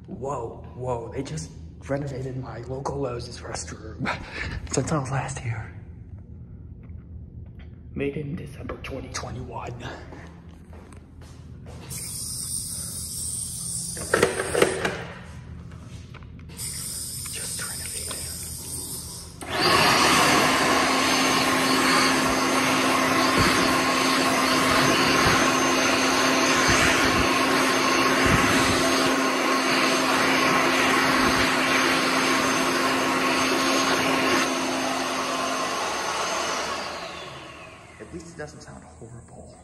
Whoa, they just renovated my local Lowe's restroom since I was last here. Made in December 2021. Just renovated. At least it doesn't sound horrible.